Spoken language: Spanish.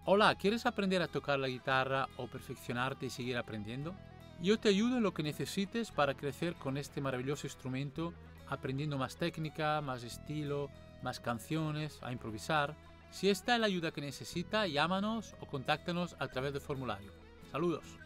Hola, ¿quieres aprender a tocar la guitarra o perfeccionarte y seguir aprendiendo? Yo te ayudo en lo que necesites para crecer con este maravilloso instrumento, aprendiendo más técnica, más estilo, más canciones, a improvisar. Si esta es la ayuda que necesita, llámanos o contáctanos a través del formulario. Saludos.